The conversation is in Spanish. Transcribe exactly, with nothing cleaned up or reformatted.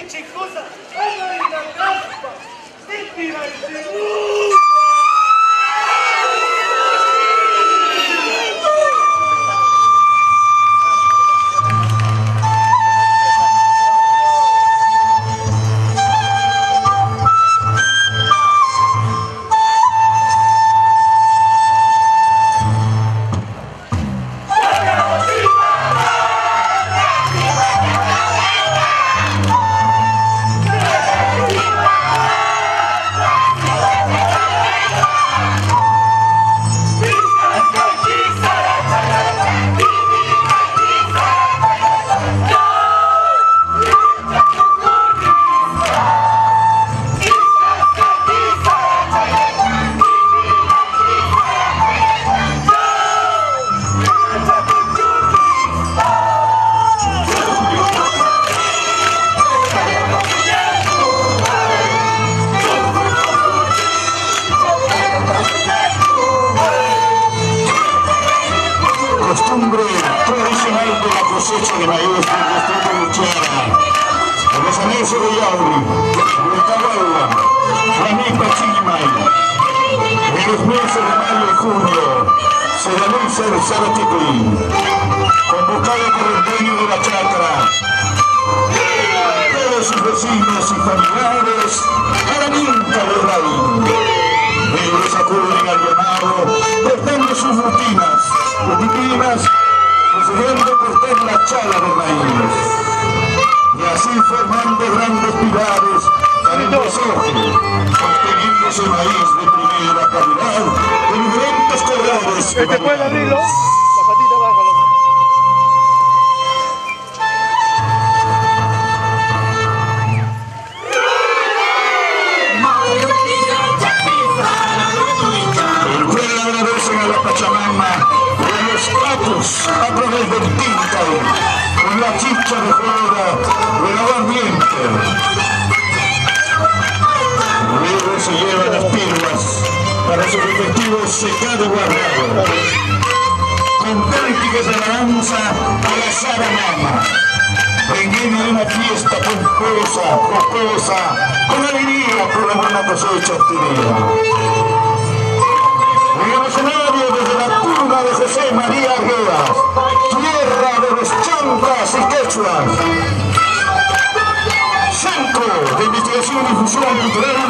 dice cosa? Alla in campa! Senti la tradicional de la cosecha de maíz del distrito de Luchara, el besaneso de Yauri, el Caballo, Juanita Chimay. En los meses de mayo y junio se realiza el Saratipí, convocado por el dueño de la chacra, todos sus vecinos y familiares a la ninfa del rey. Ellos acuden al llamado, prestando sus rutinas repetitivas, procediendo por cortar la chala del maíz, y así formando grandes pilares para el desoje, obteniéndose maíz de primera calidad de diferentes colores. Este puede abrirlo, la patita abajo. El pueblo agradece a la Pachamama y a los patos a través del tíntaro, con la chicha de joda del aguardiente. Luego se llevan las pilas para su respectivo secado y guardado, con cánticos de alabanza a la Saramama, en medio de una fiesta pomposa, jocosa, con alegría por la buena cosecha obtenida. En el escenario desde la tumba de José María Arguedas, tierra de los chancas y quechuas, Centro de Investigación y Difusión Cultural